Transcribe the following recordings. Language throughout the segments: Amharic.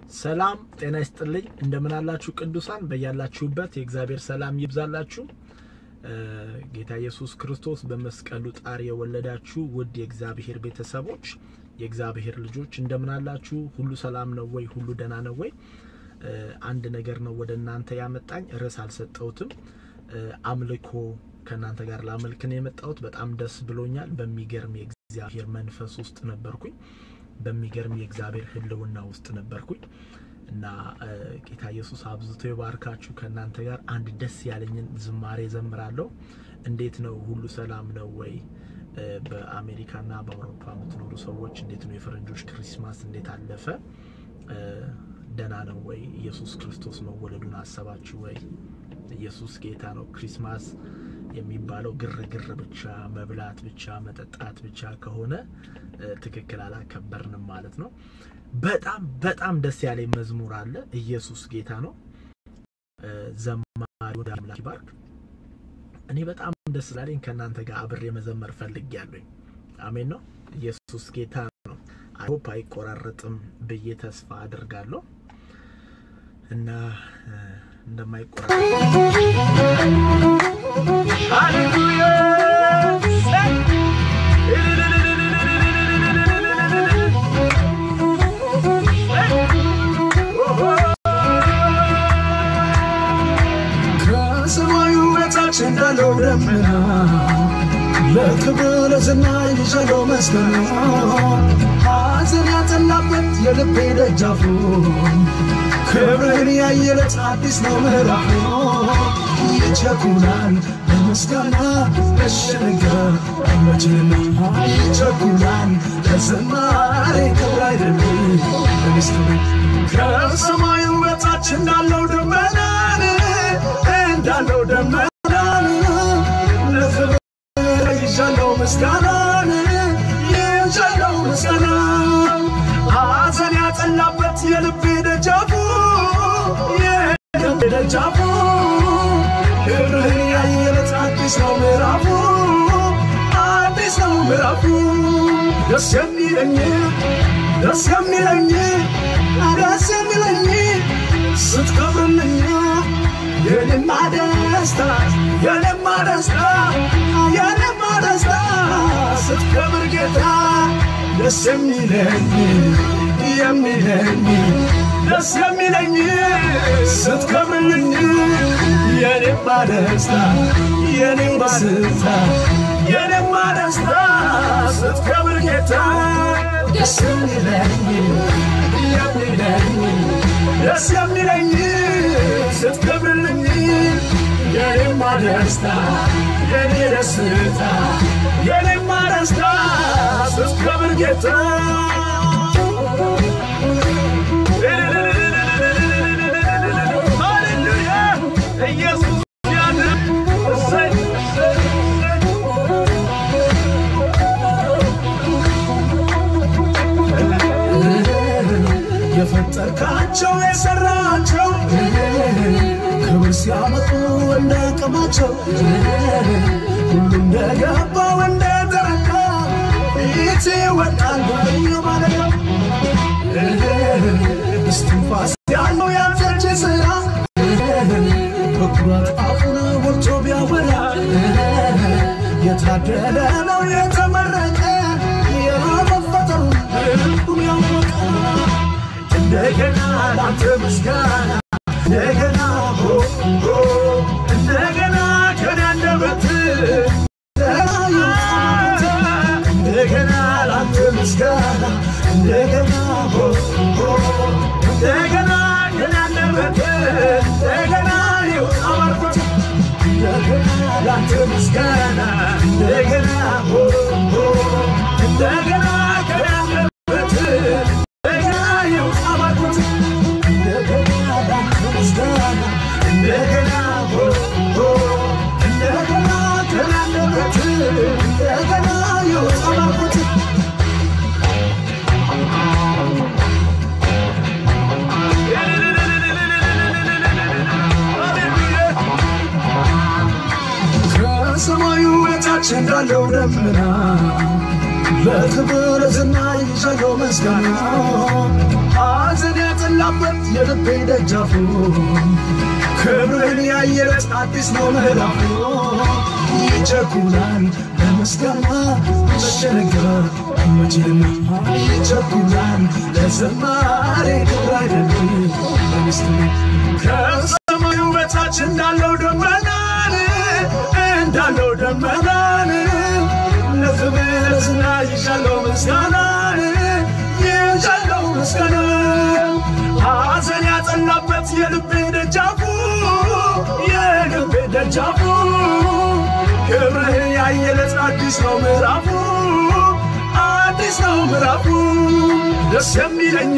ሰላም ጤና ይስጥልኝ እንደምን አላችሁ ቅዱሳን በእያላችሁበት የእግዚአብሔር ሰላም ይብዛላችሁ ጌታ ኢየሱስ ክርስቶስ በመስቀሉ ጣር የወለዳችሁ ውድ የእግዚአብሔር ቤተሰቦች የእግዚአብሔር ልጆች እንደምን አላችሁ ሁሉ ሰላም ነው ወይ ሁሉ ደህና ነው ወይ አንድ ነገር ነው ወደናንተ ያመጣኝ ርዕስ አልሰጠውትም አምልኮ ከናንተ ጋር ላመልክ ነው የመጣሁት በጣም ደስ ብሎኛል በሚገርም የእግዚአብሔር መንፈስ ውስጥ ነበርኩኝ በሚገርም የእግዚአብሔር ህልውና ውስጥ ነበርኩኝ እና ጌታ ኢየሱስ አብዝቶ ይባርካችሁ ከናንተ ጋር አንድ ደስ ያለኝን ዝማሬ ዘምራለሁ እንዴት ነው ሁሉ ሰላም ነው ወይ በአሜሪካና በአውሮፓ የምትኖሩ ሰዎች እንዴት ነው የፈረንጆች ክሪስማስ እንዴት አለፈ ደህና ነው ወይ ኢየሱስ ክርስቶስ መወለዱን አሰባችሁ ወይ ኢየሱስ ጌታ ነው ክሪስማስ የሚባለው ግርግር ብቻ መብላት ብቻ መጠጣት ብቻ ከሆነ ትክክል አላከበርንም ማለት ነው በጣም ደስ ያለኝ መዝሙር አለ ኢየሱስ ጌታ ነው ዘማሪ ወደ አምላክ ይባርክ እኔ በጣም ደስ ያለኝ ከናንተ ጋር አብሬ መዘመር ፈልጌያለሁ አሜን ነው ኢየሱስ ጌታ ነው አይሆፕ አይቆራረጥም ብዬ ተስፋ አደርጋለሁ እና እንደማይቆራረጥ ሃሌሉያ እንዳለው ደመና ለክብር ዝናይ ይዘለው መስገና ሐዘን ያጠላበት የልቤ ደጃፉ ክብርን ያየለት አዲስ ነው ምዕራፉ ይቸኩላል ለምስጋና ለሽንጋ አመጅና ይቸኩላል ለዝማሬ ክብር አይደለም ለምስጋና ከሰማዩ በታች እንዳለው ደመና እንዳለው ደመና ይሻለው መስጋና ይሻለው መስጋና ሐዘን ያጠላበት የልቤ ደጃፉ የልቤ ደጃፉ ክብርህን ያየለት አዲስ ነው ምዕራፉ አዲስ ነው ምዕራፉ ደስ የሚለኝ ስትከብርልኝ የኔማ ደስታ ስትከብር ጌታ ደስ የሚለኝ ስትከብርልኝ የኔማ ደስታ ስትከብር ጌታ ደስ የሚለኝ ስትከብርልኝ የኔማ ደስታ ስትከብር ጌታ ሃሌሉያ ኢየሱስ ያድን የፈጠርካቸው የሰራቸው ክብር ሲያመጡ እንደቀማቸው ሁሉም እንደገባው እንደተረካ ይቴ ወጣል በየማለዳ እስትንፋስ ያለው ያንተች ስራ በኩራት አፉን ሞልቶ ቢያወራ የታደለ ነው የተመረቀ የመፈጠሩ ልቡን ያወቀ እንደገና ላንተ ምስጋና እንደገና እንደገና ከናንደበት እንደገና ላንተ ምስጋና እንደገና ከናንደበት እንደገና ይወጣወርኩት እንደገና ላንተ ምስጋና እንደገና ከናንደበት እንደገና ይወጣወርኩት እንደገና ላንተ ምስጋና እንደገና ከናንደበት እንደገና ይወጣወርኩት ከሰማዩ በታች እንዳለው ደመና ለክብር ዝናይ ይዘለው መስጋና ሐዘን ያጠላበት የልቤ ደጃፉ ክብርን ያየለት አዲስ ነው ምዕራፉ ይቸኩላል ለምስጋና መሸነጋ መቼም ይቸኩላል ለዘማሬ ክብር አይደለም በምስጋና ከሰማዩ በታች እንዳለው ደመናን ለዘመናትና ይሻለው ምስጋና ሐዘን ያጸናበት የልቤ ደጃፉ ክብርህን ያየለት አዲስ ነው ምዕራፉ ደስ የሚለኝ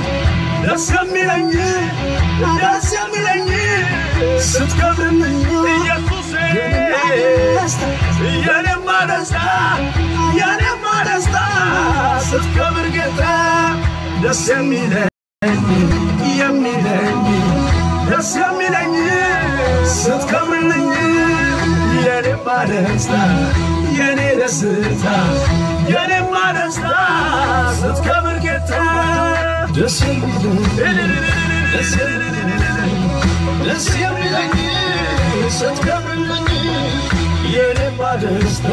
ስትከብርልኝ ኢየሱስ የኔማ ደስታ ስትከብር ጌታ ደስ የሚለኝ ስትከብርልኝ የኔማ ደስታ ስትከብር ጌታ ደስ የሚለኝ ስትከብርልኝ የኔማ ደስታ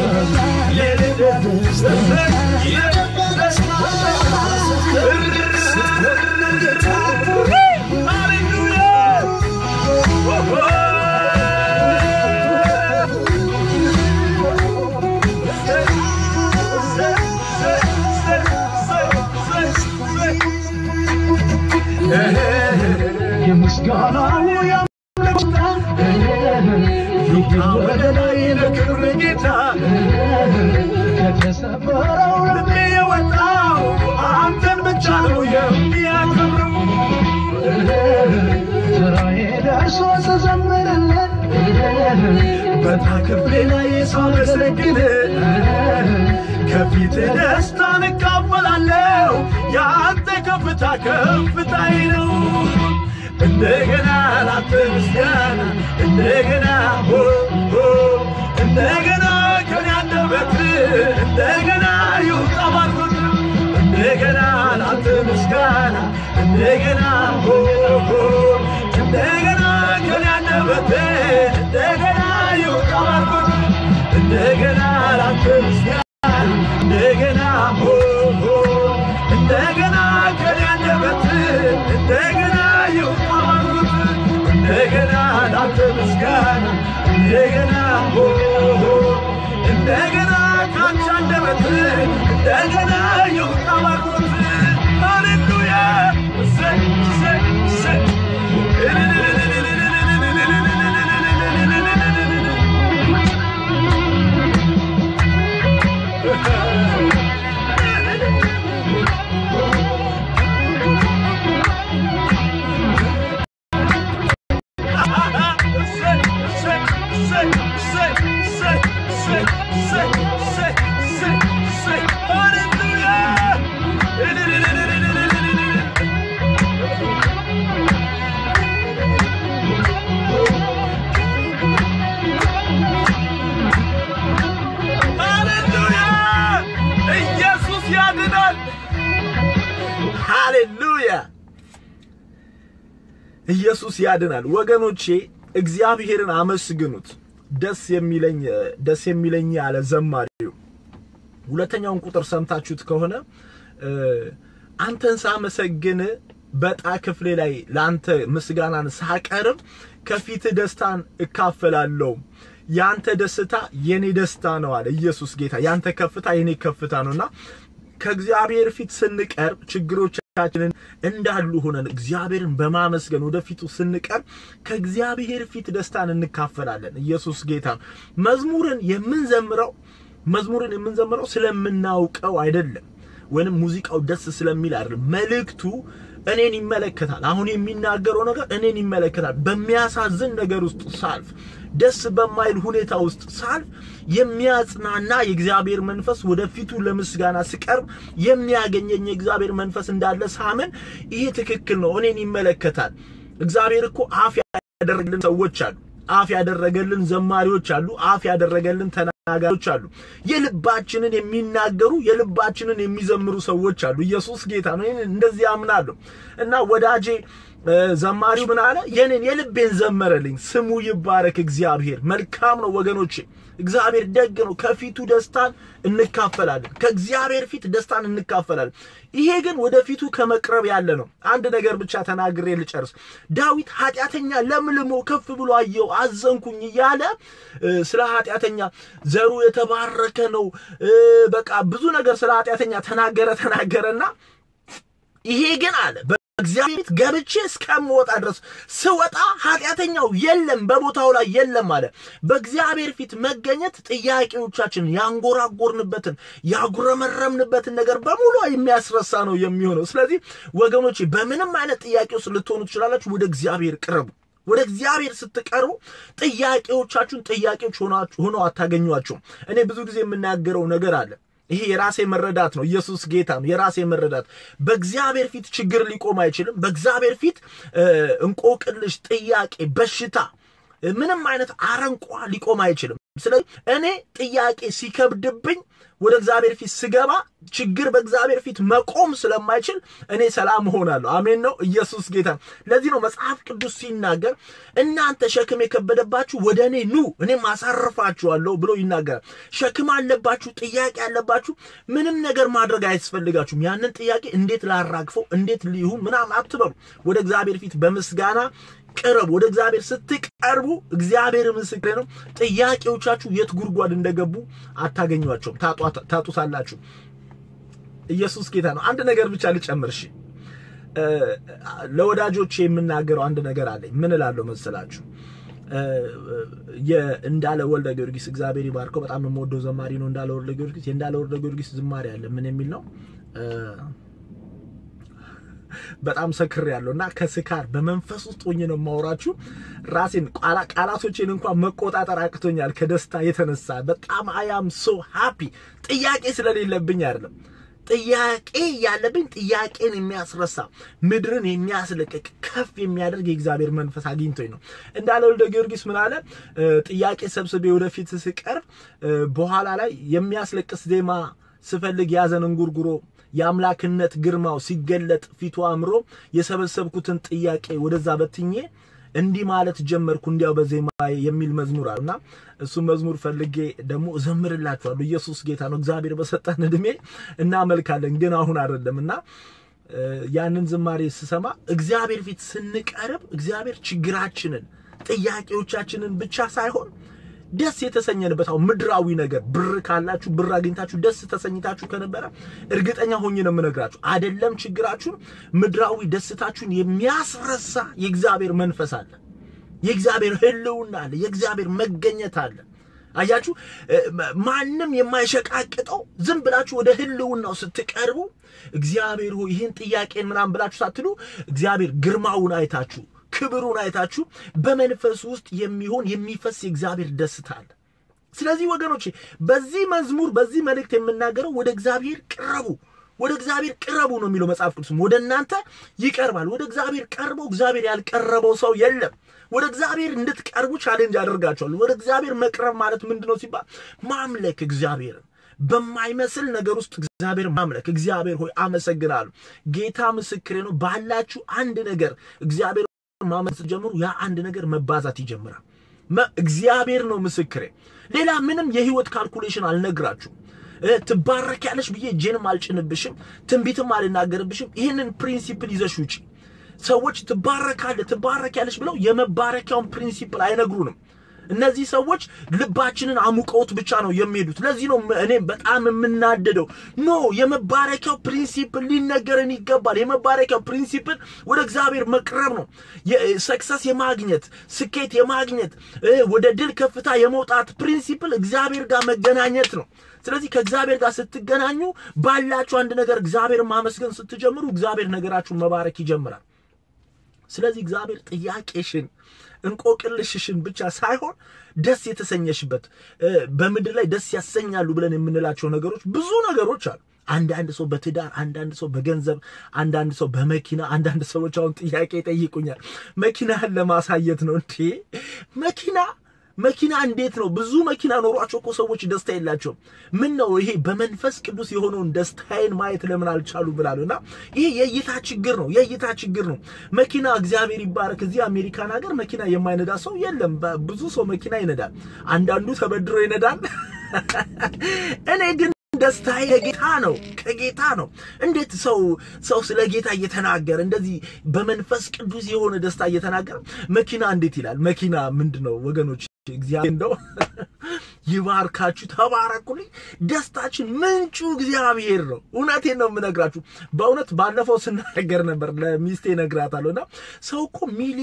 የምስጋናው ያምልክታ ወደ ላይ ለክብር ጌታ ከተሰበረው ልቤ የወጣው አንተን ብቻ ነው የሚያከብረው ስራዬ ደርሶ ስዘምርልህ በታ ክፍሌ ላይ ሳመሰግን ከፊት ደስታን እካፈላለሁ ያንተ ከፍታዬ ነው እንደገና ላንተ ምስጋና እንደገና ከኔ አንደበት እንደገና ይውጣ ባርኮት እንደገና ላንተ ምስጋና እንደገና ከኔ አንደበት እንደገና ይውጣ ባርኮት እንደገና ላንተ ምስጋና እንደገና ከኔ አንደበት እንደገና ይውጣ ባርኮት እንደገና ላንተ ምስጋና እንደገና ካንተ አንደበት እንደገና ይውጣ ባርኮት ሃሌሉያ ኢየሱስ ያድናል ወገኖቼ እግዚአብሔርን አመስግኑት ደስ የሚለኝ ያለ ዘማሪው ሁለተኛውን ቁጥር ሰምታችሁት ከሆነ አንተን ሳመሰግን በጣ ክፍሌ ላይ ላንተ ምስጋናን ሳቀርብ ከፊት ደስታን እካፈላለሁ ያንተ ደስታ የኔ ደስታ ነው አለ ኢየሱስ ጌታ ያንተ ከፍታ የኔ ከፍታ ነውና ከእግዚአብሔር ፊት ስንቀርብ ችግሮቻችንን እንዳሉ ሆነን እግዚአብሔርን በማመስገን ወደፊቱ ስንቀርብ ከእግዚአብሔር ፊት ደስታን እንካፈላለን ኢየሱስ ጌታ መዝሙርን የምንዘምረው ስለምናውቀው አይደለም ወንም ሙዚቃው ደስ ስለሚል አይደለም መልእክቱ እኔን ይመለከታል አሁን የሚናገረው ነገር እኔን ይመለከታል በሚያሳዝን ነገር ውስጥ ሳልፍ ደስ በማይል ሁኔታ ውስጥ ሳልፍ የሚያጽናና የእግዚአብሔር መንፈስ ወደፊቱ ለምስጋና ስቀርብ የሚያገኘኝ የእግዚአብሔር መንፈስ እንዳለ ሳምን ይሄ ትክክል ነው እኔን ይመለከታል እግዚአብሔር እኮ አፍ ያደረገልን ሰዎች አሉ አፍ ያደረገልን ዘማሪዎች አሉ አፍ ያደረገልን ተናጋሪዎች አሉ የልባችንን የሚናገሩ የልባችንን የሚዘምሩ ሰዎች አሉ ኢየሱስ ጌታ ነው እንደዚህ አምናለሁ እና ወዳጄ ዘማሪው ምን አለ የኔን የልቤን ዘመረልኝ ስሙ ይባረክ እግዚአብሔር መልካም ነው ወገኖቼ እግዚአብሔር ደግ ነው ከፊቱ ደስታን እንካፈላለን ከእግዚአብሔር ፊት ደስታን እንካፈላለን ይሄ ግን ወደፊቱ ከመቅረብ ያለ ነው አንድ ነገር ብቻ ተናግሬ ልጨርስ ዳዊት ኃጢያተኛ ለምልሞ ከፍ ብሎ አየው አዘንኩኝ ይያለ ስለ ኃጢያተኛ ዘሩ የተባረከ ነው በቃ ብዙ ነገር ስለ ኃጢያተኛ ተናገረና ይሄ ግን አለ እግዚአብሔር ገብቼ እስከምወጣ ድረስ ስወጣ ኃጢያተኛው የለም በቦታው ላይ የለም አለ በእግዚአብሔር ፊት መገኘት ጥያቄዎቻችን ያንጎራጎርንበትን ያጉረመረምንበትን ነገር በሙሉ የሚያስረሳ ነው የሚሆነው ስለዚህ ወገኖቼ በምንም አይነት ጥያቄ ውስጥ ልትሆኑ ትችላላችሁ ወደ እግዚአብሔር ቅረቡ ወደ እግዚአብሔር ስትቀርቡ ጥያቄዎቻችሁን ጥያቄዎች ሆነው አታገኙአቸው እኔ ብዙ ጊዜ የምናገረው ነገር አለ ይሄ የራሴ መረዳት ነው ኢየሱስ ጌታ ነው የራሴ መረዳት በእግዚአብሔር ፊት ችግር ሊቆም አይችልም በእግዚአብሔር ፊት እንቆቅልሽ ጥያቄ በሽታ ምንም አይነት አረንቋ ሊቆም አይችልም ስለዚህ እኔ ጥያቄ ሲከብድብኝ ወደ እግዚአብሔር ፊት ስገባ ችግር በእግዚአብሔር ፊት መቆም ስለማይችል እኔ ሰላም ሆናለሁ አሜን ነው ኢየሱስ ጌታ ለዚህ ነው መጽሐፍ ቅዱስ ሲናገር እናንተ ሸክም የከበደባችሁ ወደኔ ኑ እኔም አሳርፋችኋለሁ ብሎ ይናገራል ሸክም አለባችሁ ጥያቄ አለባችሁ ምንም ነገር ማድረግ አይስፈልጋችሁም ያንን ጥያቄ እንዴት ላራግፈው እንዴት ሊሁን ምናምን አትበሉ ወደ እግዚአብሔር ፊት በምስጋና ቀርቡ ወደ እግዚአብሔር ስትቀርቡ እግዚአብሔር ምስክሬ ነው ጥያቄዎቻችሁ የት ጉርጓድ እንደገቡ አታገኙአቸው ታጡሳላችሁ ኢየሱስ ጌታ ነው አንድ ነገር ብቻ ልጨምርሽ ለወዳጆቼ የምናገረው አንድ ነገር አለኝ ምን እላለሁ መሰላችሁ እንዳለ ወልደ ጊዮርጊስ እግዚአብሔር ይባርከው በጣም የምወደው ዘማሪ ነው እንዳለ ወልደ ጊዮርጊስ የእንዳለ ወልደ ጊዮርጊስ ዝማሬ አለ ምን የሚል ነው በጣም ሰክር ያለውና ከስካር በመንፈስ ውስጥ ሆኜ ነው ማውራችሁ ራሴን ቃላቶቼን እንኳን መቆጣጠር አቅቶኛል ከደስታ የተነሳ በጣም I am so happy ጥያቄ ስለሌለብኝ አይደለም ጥያቄ ያለብኝ ጥያቄን የሚያስረሳ ምድርን የሚያስለቅቅ ከፍ የሚያደርግ የእግዚአብሔር መንፈስ አግኝቶኝ ነው እንዳለ ወልደ ጊዮርጊስ ምን አለ ጥያቄ ሰብስቤ ወደፊት ስቀርብ በኋላ ላይ የሚያስለቅስ ዜማ ስፈልግ ያዘን እንጉርጉሮ ያምላክነት ግርማው ሲገለጥ ፊቱ አምሮ የሰበሰብኩትን ጥያቄ ወደዛ በትኜ እንዲ ማለት ጀመርኩ እንዲያው በዜማ የሚል መዝሙር አለና እሱ መዝሙር ፈልጌ ደሞ ዘምርላችኋለሁ ኢየሱስ ጌታ ነው እግዚአብሔር በሰጠን እድሜ እናመልካለን ግን አሁን አይደለምና ያንን ዝማሬ ስሰማ እግዚአብሔር ፊት ስንቀርብ እግዚአብሔር ችግራችንን ጥያቄዎቻችንን ብቻ ሳይሆን ደስ የተሰኘንበት ምድራዊ ነገር ብር ካላችሁ ብር አግኝታችሁ ደስ ተሰኝታችሁ ከነበረ እርግጠኛ ሆኜ ነው የምነግራችሁ አይደለም ችግራችሁን ምድራዊ ደስታችሁን የሚያስረሳ የእግዚአብሔር መንፈስ አለ የእግዚአብሔር ህልውና አለ የእግዚአብሔር መገኘት አለ አያችሁ ማንንም የማይሸቃቅጠው ዝም ብላችሁ ወደ ህልውናው ስትቀርቡ እግዚአብሔር ሆይ ይሄን ጥያቄን ምናምን ብላችሁ ሳትሉ እግዚአብሔር ግርማውን አይታችሁ ክብሩን አይታችሁ በመንፈስ ውስጥ የሚፈስ የእግዚአብሔር ደስታ አለ ስለዚህ ወገኖቼ በዚህ መዝሙር በዚህ መልእክት የምናገረው ወደ እግዚአብሔር ቅረቡ ነው የሚለው መጽሐፍ ቅዱስ ወደናንተ ይቀርባል ወደ እግዚአብሔር ቀርበው እግዚአብሔር ያልቀረበው ሰው የለም ወደ እግዚአብሔር እንድትቀርቡ ቻሌንጅ አደርጋችኋለሁ ወደ እግዚአብሔር መቅረብ ማለት ምንድነው ሲባል ማምለክ እግዚአብሔርን በማይመስል ነገር ውስጥ እግዚአብሔር ማምለክ እግዚአብሔር ሆይ አመሰግናለሁ ጌታ ምስክሬ ነው ባላችሁ አንድ ነገር እግዚአብሔር ማመስ ጀምሩ ያ አንድ ነገር መባዛት ይጀምራል እግዚአብሔር ነው ምስክሬ ሌላ ምንም የህይወት ካልኩሌሽን አልነግራችሁ ትባረኪያለሽ ብዬ ጄንም አልጭንብሽም ትንቢትም አልናገርብሽም ይሄንን ፕሪንሲፕል ይዘሽ ውጪ ሰዎች ትባረኪያለሽ ብለው የመባረኪያውን ፕሪንሲፕል አይነግሩንም እነዚህ ሰዎች ልባችንን አሙቀውት ብቻ ነው የሚሄዱት ለዚህ ነው እኔ በጣም የምናደደው ኖ የመባረኪያው ፕሪንሲፕል ሊነገረን ይገባል የመባረኪያው ፕሪንሲፕል ወደ እግዚአብሔር መቅረብ ነው የሰክሰስ የማግኘት ስኬት የማግኘት ወደ ድል ከፍታ የመውጣት ፕሪንሲፕል እግዚአብሔር ጋር መገናኘት ነው ስለዚህ ከእግዚአብሔር ጋር ስትገናኙ ባላችሁ አንድ ነገር እግዚአብሔር ማመስገን ስትጀምሩ እግዚአብሔር ነገራችሁን መባረክ ይጀምራል ስለዚህ እግዚአብሔር ጥያቄሽን እንቆቅልሽሽን ብቻ ሳይሆን ደስ የተሰኘሽበት በመድር ላይ ደስ ያሰኛሉ ብለን የምንላቸው ነገሮች ብዙ ነገሮች አሉ አንዳንድ ሰው በትዳር አንዳንድ ሰው በገንዘብ አንዳንድ ሰው በመኪና አንዳንድ ሰዎች አሁን ጥያቄ ይጠይቁኛል መኪናህን ለማሳየት ነው እንዴ መኪና መኪና እንዴት ነው ብዙ መኪና ኖሯቸው እኮ ሰዎች ደስታ የላቸውም ምን ነው ይሄ በመንፈስ ቅዱስ የሆነውን ደስታዬን ማየት ለምን አልቻሉ ብላለውና ይሄ የእይታ ችግር ነው መኪና እግዚአብሔር ይባረክ እዚህ አሜሪካን ሀገር መኪና የማይነዳ ሰው የለም ብዙ ሰው መኪና ይነዳል አንዳንዱ ተበድሮ ይነዳል እኔ ግን ደስታዬ ከጌታ ነው እንዴት ሰው ስለ ጌታ እየተናገረ እንደዚህ በመንፈስ ቅዱስ የሆነ ደስታ እየተናገረ መኪና እንዴት ይላል መኪና ምንድነው ወገኖች እግዚአብሔር እንደው ይባርካችሁ ተባረኩልኝ ደስታችን ምንጩ እግዚአብሔር ነው እውነቴን ነው የምነግራችሁ በእውነት ባለፈው ስናገር ነበር ለሚስቴ ነግራታለሁና ሰው እኮ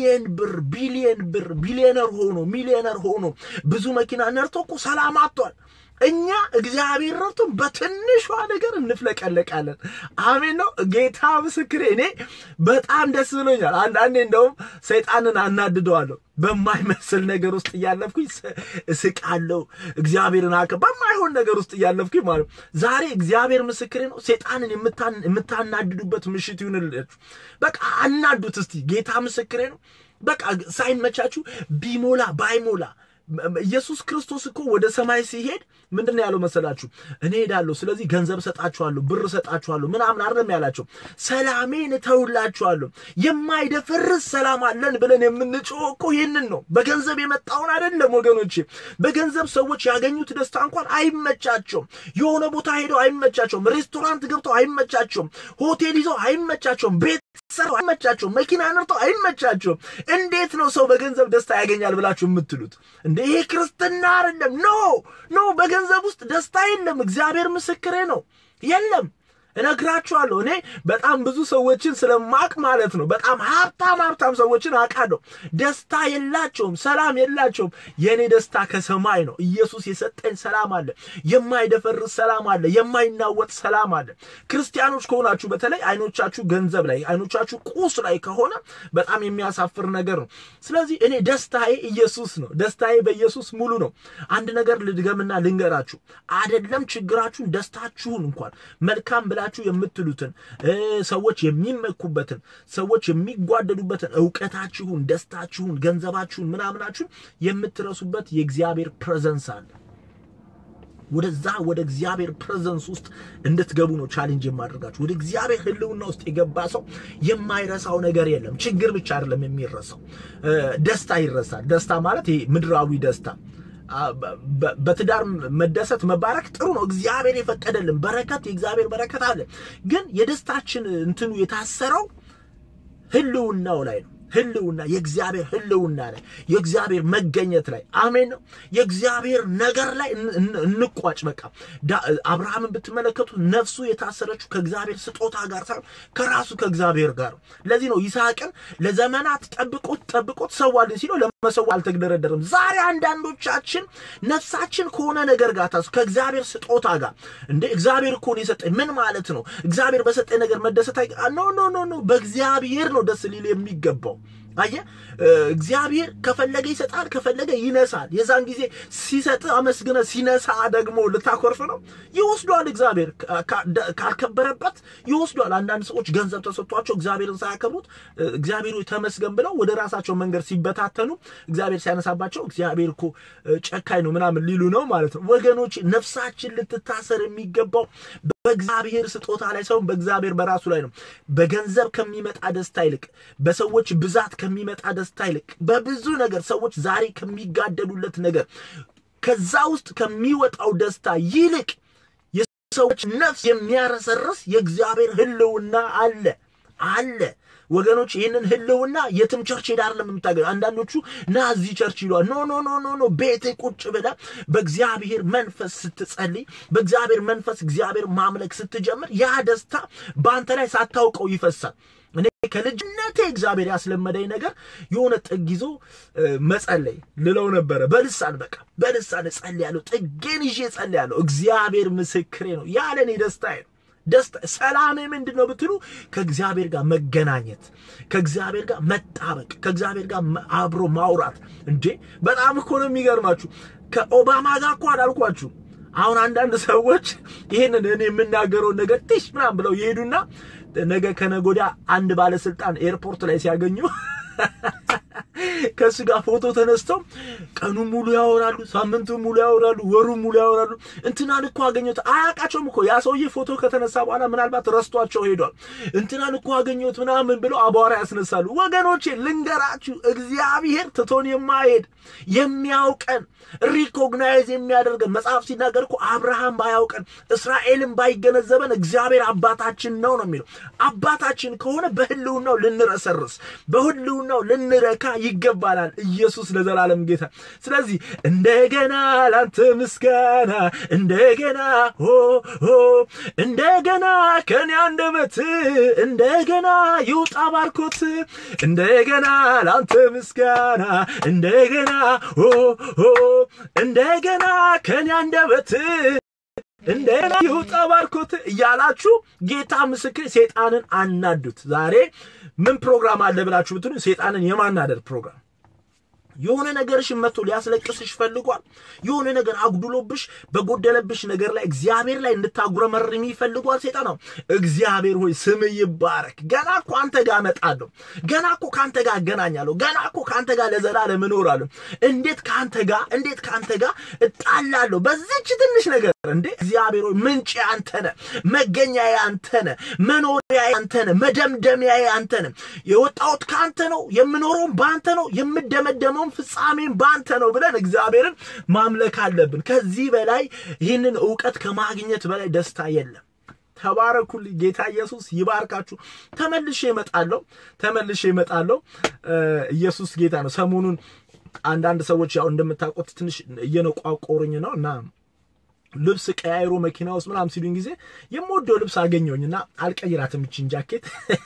ሚሊዮነር ሆኖ ብዙ መኪና ነርቶ እኮ ሰላም አጥቷል እኛ እግዚአብሔር ረድቶ በትንሿ ነገር እንፍለቀለቃለን አሜን ነው ጌታ ምስክሬ እኔ በጣም ደስ ብሎኛል አንዳንዴ እንደውም ሰይጣንን አናድደዋለሁ በማይመስል ነገር ውስጥ ያለፍኩኝ እስቃለሁ እግዚአብሔርን በማይሆን ነገር ውስጥ ያለፍኩኝ ማለት ዛሬ እግዚአብሔር ምስክሬ ነው ሰይጣንን የምታናድዱበት ምሽት ይሁንላችሁ በቃ አናዱት እስቲ ጌታ ምስክሬ ነው በቃ ሳይመቻችሁ ቢሞላ ባይሞላ ኢየሱስ ክርስቶስ እኮ ወደ ሰማይ ሲሄድ ምንድነው ያለው መሰላችሁ እኔ ሄዳለሁ ስለዚህ ገንዘብ ሰጣችኋለሁ ብር ሰጣችኋለሁ ምናምን አይደለም ያላችሁ ሰላሜን ተውላችኋለሁ የማይደፈርስ ሰላም አለን ብለን የምንጮህ እኮ ይሄንን ነው በገንዘብ የመጣውን አይደለም ወገኖቼ በገንዘብ ሰዎች ያገኙት ደስታ እንኳን አይመቻቸውም የሆነ ቦታ ሄደው አይመቻቸውም ሬስቶራንት ገብተው አይመቻቸውም ሆቴል ይዘው አይመቻቸውም ቤት ሰው አይመቻቸውም መኪና ነርተው አይመቻቸውም እንዴት ነው ሰው በገንዘብ ደስታ ያገኛል ብላችሁ የምትሉት እንዴ ይሄ ክርስትና አይደለም ኖ በገንዘብ ውስጥ ደስታ የለም እግዚአብሔር ምስክሬ ነው የለም እነግራችኋለሁ እኔ በጣም ብዙ ሰዎችን ስለማቅ ማለት ነው በጣም ሀብታም ሰዎችን አቃለሁ ደስታ የላቸውም ሰላም የላቸውም የኔ ደስታ ከሰማይ ነው ኢየሱስ የሰጠኝ ሰላም አለ የማይደፈርስ ሰላም አለ የማይናወጥ ሰላም አለ ክርስቲያኖች ከሆናችሁ በተለይ አይኖቻችሁ ገንዘብ ላይ አይኖቻችሁ ቁስ ላይ ከሆነ በጣም የሚያሳፍር ነገር ነው ስለዚህ እኔ ደስታዬ ኢየሱስ ነው ደስታዬ በኢየሱስ ሙሉ ነው አንድ ነገር ልድገምና ልንገራችሁ አይደለም ችግራችሁን ደስታችሁን እንኳን መልካም ብላችሁ የምትሉትን ሰዎች የሚመኩበትን ሰዎች የሚጓደዱበትን ዕውቀታችሁን ደስታችሁን ገንዘባችሁን ምናምናችሁን የምትረሱበት የእግዚአብሔር ፕሬዘንስ አለ ወደ እግዚአብሔር ፕሬዘንስ ውስጥ እንድትገቡ ነው ቻሌንጅ የማደርጋችሁ ወደ እግዚአብሔር ህልውና ውስጥ የገባ ሰው የማይረሳው ነገር የለም ችግር ብቻ አይደለም የሚረሳው ደስታ ይረሳል ደስታ ማለት ይሄ ምድራዊ ደስታ በትዳር መደሰት መባረክ ጥሩ ነው እግዚአብሔር የፈቀደልን በረከት የእግዚአብሔር በረከት አለ ግን የደስታችን እንትኑ የታሰረው ህልውናው ላይ ነው ህልውና የእግዚአብሔር ህልውና ላይ የእግዚአብሔር መገኘት ላይ አሜን ነው የእግዚአብሔር ነገር ላይ እንቋጭ በቃ አብርሃምን ብትመለከቱ ነፍሱ የታሰረችው ከእግዚአብሔር ስጦታ ጋር ሳይሆን ከራሱ ከእግዚአብሔር ጋር ለዚህ ነው ይስሐቅን ለዘመናት ጠብቆት ሰዋልን ሲለው ለመሰዋል አልተገደረደረም ዛሬ አንዳንዶቻችን ነፍሳችን ከሆነ ነገር ጋር ታስ ከእግዚአብሔር ስጦታ ጋር እንደ እግዚአብሔር እኮ ነው የሰጠኝ ምን ማለት ነው እግዚአብሔር በሰጠኝ ነገር መደሰት ኖ በእግዚአብሔር ነው ደስ ሊል የሚገባው አየ እግዚአብሔር ከፈለገ ይሰጣል ከፈለገ ይነሳል የዛን ጊዜ ሲሰጥ አመስግነ ሲነሳ ደግሞ ልታኮርፍ ነው ይወስዷል እግዚአብሔር ካልከበረበት ይወስዷል አንዳንድ ሰዎች ገንዘብ ተሰጥቷቸው እግዚአብሔርን ሳያከብሩት እግዚአብሔሩ ተመስገን ብለው ወደ ራሳቸው መንገድ ሲበታተኑ እግዚአብሔር ሲያነሳባቸው እግዚአብሔር እኮ ጨካኝ ነው ምናምን ሊሉ ነው ማለት ነው ወገኖች ነፍሳችን ልትታሰር የሚገባው በእግዚአብሔር ስጦታ ላይ ሰው በእግዚአብሔር በራሱ ላይ ነው በገንዘብ ከሚመጣ ደስታ ይልቅ በሰዎች ብዛት ከሚመጣ ደስታ ይልቅ በብዙ ነገር ሰዎች ዛሬ ከሚጋደሉለት ነገር ከዛ ውስጥ ከሚወጣው ደስታ ይልቅ የሰዎች ነፍስ የሚያረሰርስ የእግዚአብሔር ህልውና አለ ወገኖች ይሄንን ህልውና የትም ቸርች ሄዳር ለምታገኙ አንዳንዶቹ ናዚ ቸርች ይሏል ኖ ቤቴ ቁጭ ብለ በእግዚአብሔር መንፈስ ስትጸልይ በእግዚአብሔር መንፈስ እግዚአብሔር ማምለክ ስትጀምር ያ ደስታ ባንተ ላይ ሳታውቀው ይፈሳል እኔ ከልጅነቴ እግዚአብሔር ያስለመደኝ ነገር የሆነ ጥጊዞ መጸለይ ልለው ነበር በልሳን ጸልያለሁ ጥጌን ይዤ ጸልያለሁ እግዚአብሔር ምስክሬ ነው ያለኔ ደስታዬ ደስታ ሰላም ምንድነው ብትሉ ከእግዚአብሔር ጋር መገናኘት ከእግዚአብሔር ጋር መጣበቅ ከእግዚአብሔር ጋር አብሮ ማውራት እንዴ በጣም እኮ ነው የሚገርማችሁ ከኦባማ ጋር እኮ አላልኳችሁ አሁን አንዳንድ ሰዎች ይሄንን እኔ የምናገረው ነገር ትሽ ምናምን ብለው ይሄዱና ነገ ከነጎዳ አንድ ባለስልጣን ኤርፖርት ላይ ሲያገኙ ከሱ ጋር ፎቶ ተነስተው ቀኑን ሙሉ ያወራሉ ሳምንቱን ሙሉ ያወራሉ ወሩን ሙሉ ያወራሉ እንትናን እኮ አገኘሁት አያውቃቸውም እኮ ያ ሰውዬ ፎቶ ከተነሳ በኋላ ምናልባት ረስቷቸው ሄዷል እንትናን እኮ አገኘሁት ምናምን ብለው አቧራ ያስነሳሉ ወገኖቼ ልንገራችሁ እግዚአብሔር ትቶን የማይሄድ የሚያውቀን ሪኮግናይዝ የሚያደርገን መጽሐፍ ሲናገር እኮ አብርሃም ባያውቀን እስራኤልን ባይገነዘበን እግዚአብሔር አባታችን ነው የሚለው አባታችን ከሆነ በህልውናው ልንረሰርስ በህልውናው ልንረካ ይገባናል ኢየሱስ ለዘላለም ጌታ ስለዚህ እንደገና ላንተ ምስጋና እንደገና እንደገና ከኔ አንደበት እንደገና ይውጣ ባርኮት እንደገና ላንተ ምስጋና እንደገና እንደገና ከኔ አንደበት እንደገና ይውጣ ባርኮት ያላችሁ ጌታ ምስክር ሰይጣንን አናዱት ዛሬ ምን ፕሮግራም አለ ብላችሁ ብትሉ ሰይጣንን የማናደድ ፕሮግራም የሆነ ነገርሽ መጥቶ ሊያስለቅስሽ ፈልጓል የሆነ ነገር አጉድሎብሽ በጎደለብሽ ነገር ላይ እግዚአብሔር ላይ እንድታጉረመርሚ ይፈልጓል ሰይጣን ነው እግዚአብሔር ሆይ ስም ይባረክ ገና እኮ አንተ ጋር መጣለሁ ገና እኮ ካንተ ጋር አገናኛለሁ ገና እኮ ካንተ ጋር ለዘላለም እኖራለሁ እንዴት ካንተ ጋር እጣላለሁ በዚህች ትንሽ ነገር እንዴ እግዚአብሔር ሆይ ምንጭ አንተ ነህ መገኛዬ አንተ ነህ መኖሪያዬ አንተ ነህ መደምደሚያዬ አንተ ነህ የወጣሁት ካንተ ነው የምኖረው ባንተ ነው የምደመደመው ፍጻሜን ባንተ ነው ብለን እግዚአብሔርን ማምለክ አለብን ከዚህ በላይ ይህንን ዕውቀት ከማግኘት በላይ ደስታ የለም ተባረኩልኝ ጌታ ኢየሱስ ይባርካችሁ ተመልሼ እመጣለሁ ኢየሱስ ጌታ ነው ሰሞኑን አንዳንድ ሰዎች ያው እንደምታውቁት ትንሽ እየነቋቆሩኝ ነውና ልብስ ቀያይሮ መኪና ውስጥ ምናምን ሲሉኝ ጊዜ የምወደው ልብስ አገኘሁኝና አልቀይራትም እቺን ጃኬት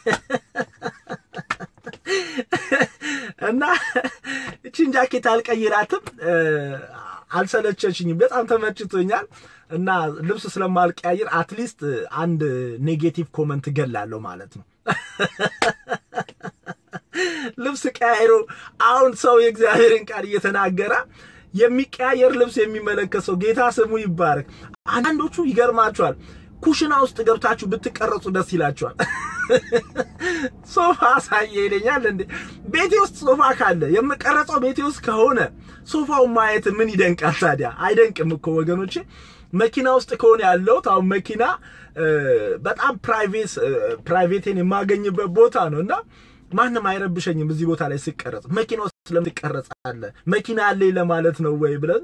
እና እቺን ጃኬት አልቀይራትም አልሰለቸኝም በጣም ተመችቶኛል እና ልብስ ስለማልቀያይር አትሊስት አንድ ኔጌቲቭ ኮሜንት ገላለሁ ማለት ነው ልብስ ቀያይሮ አሁን ሰው የእግዚአብሔርን ቃል እየተናገረ የሚቀያየር ልብስ የሚመለከተው ጌታ ስሙ ይባረክ አንዳንዶቹ ይገርማቸዋል ኩሽና ውስጥ ገብታችሁ ብትቀረጹ ደስ ይላችኋል ሶፋ ሳይየለኛል እንዴ ቤቴ ውስጥ ሶፋ ካለ የምቀረጸው ቤቴ ውስጥ ከሆነ ሶፋው ማየት ምን ይደንቃል ታዲያ አይደንቅም እኮ ወገኖቼ መኪና ውስጥ ከሆነ ያለው ታው መኪና በጣም ፕራይቬቴን የማገኝበት ቦታ ነውና ማንንም አይረብሸኝም እዚህ ቦታ ላይ ሲቀረጽ መኪና ውስጥ ስለምትቀረጻለ መኪና አለ ለማለት ነው ወይ ብለን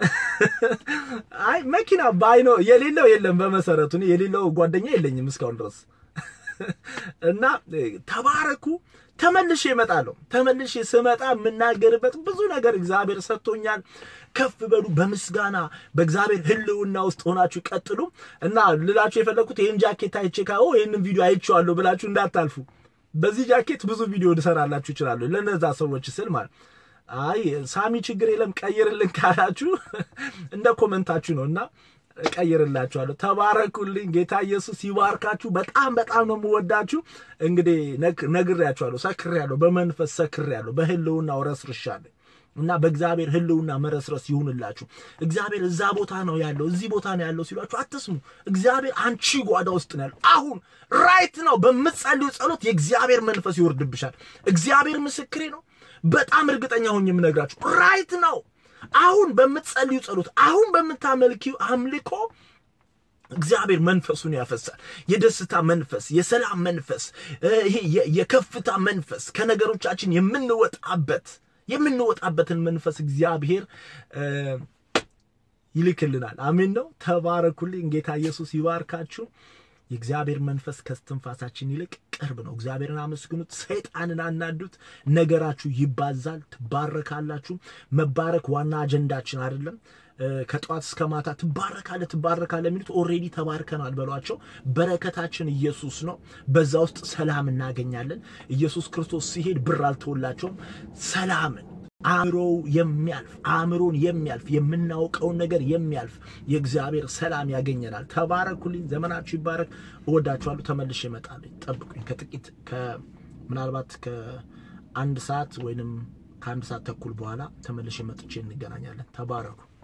አይ መኪና ባይኖ የሌለው የለም በመሰረቱ ነው የሌለው ጓደኛ የለኝም እስካሁን ድረስ እና ተባረኩ ተመልሼ ስመጣ ምናገርበት ብዙ ነገር እግዚአብሔር ሰጥቶኛል ከፍ በሉ በመስጋና በእግዚአብሔር ህልውና ውስጥ ሆናችሁ ቀጥሉ እና ልላችሁ የፈለኩት ይሄን ጃኬት አይቼካው ይሄንን ቪዲዮ አይቼዋለሁ ብላችሁ እንዳታልፉ በዚህ ጃኬት ብዙ ቪዲዮ ልሰራላችሁ ይችላል ለነዛ ሰዎች ስል ማለት አይ ሳሚ ችግር የለም ቀይርልን ካላችሁ እንደ ኮሜንታችሁ ነውና ቀይርላችኋለሁ ተባረኩልኝ ጌታ ኢየሱስ ይባርካችሁ በጣም ነው የምወዳችሁ እንግዲህ ነግሬያችኋለሁ ሰክሬያለሁ በመንፈስ ሰክሬያለሁ በህልውና ወረስርሻለሁ እና በእግዚአብሔር ህልውና መረስረስ ይሁንላችሁ እግዚአብሔር እዛ ቦታ ነው ያለው እዚህ ቦታ ነው ያለው ሲሏችሁ አትስሙ እግዚአብሔር አንቺ ጓዳ ውስጥ ነው ያለው አሁን ራይት ነው በመጸልዩ ጸሎት የእግዚአብሔር መንፈስ ይወርድብሻል እግዚአብሔር ምስክሬ ነው በጣም እርግጠኛ ሆኜ የምነግራችሁ ራይት ነው አሁን በመጸልዩ ጸሎት አሁን በመታመልኪው አምልኮ እግዚአብሔር መንፈሱን ያፈሳል የደስታ መንፈስ የሰላም መንፈስ ይሄ የከፍታ መንፈስ ከነገሮቻችን የምንወጣበትን መንፈስ እግዚአብሔር ይልክልናል አሜን ነው ተባረኩልኝ ጌታ ኢየሱስ ይባርካችሁ የእግዚአብሔር መንፈስ ከስትንፋሳችን ይልቅ ቅርብ ነው እግዚአብሔርን አመስግኑት ሰይጣንን አናዱት ነገራችሁ ይባዛል ትባረካላችሁ መባረክ ዋና አጀንዳችን አይደለም ከጧት እስከ ማታ ትባረካለ የሚሉት ኦሬዲ ተባርከናል በሏቸው በረከታችን ኢየሱስ ነው በዛ ውስጥ ሰላም እናገኛለን ኢየሱስ ክርስቶስ ሲሄድ ብር አልተወላቸውም ሰላምን አእምሮን የሚያልፍ የምናውቀው ነገር የሚያልፍ የእግዚአብሔር ሰላም ያገኘናል ተባረኩልኝ ዘመናችሁ ይባረክ እወዳችኋለሁ ተመልሼ እመጣለሁ ጠብቁኝ ከጥቂት ምናልባት ከ1 ሰዓት ወይንም ከ1 ሰዓት ተኩል በኋላ ተመልሼ መጥቼ እንገናኛለን ተባረኩ